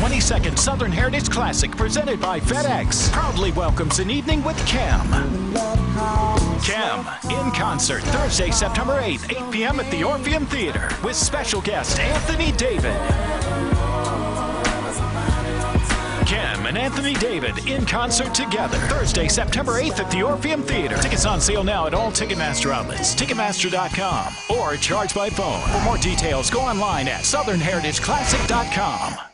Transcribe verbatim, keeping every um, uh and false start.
twenty-second Southern Heritage Classic presented by FedEx proudly welcomes an evening with K E M. K E M in concert Thursday, September eighth, eight p m at the Orpheum Theater with special guest Anthony David. K E M and Anthony David in concert together Thursday, September eighth at the Orpheum Theater. Tickets on sale now at all Ticketmaster outlets, Ticketmaster dot com, or charge by phone. For more details, go online at Southern Heritage Classic dot com.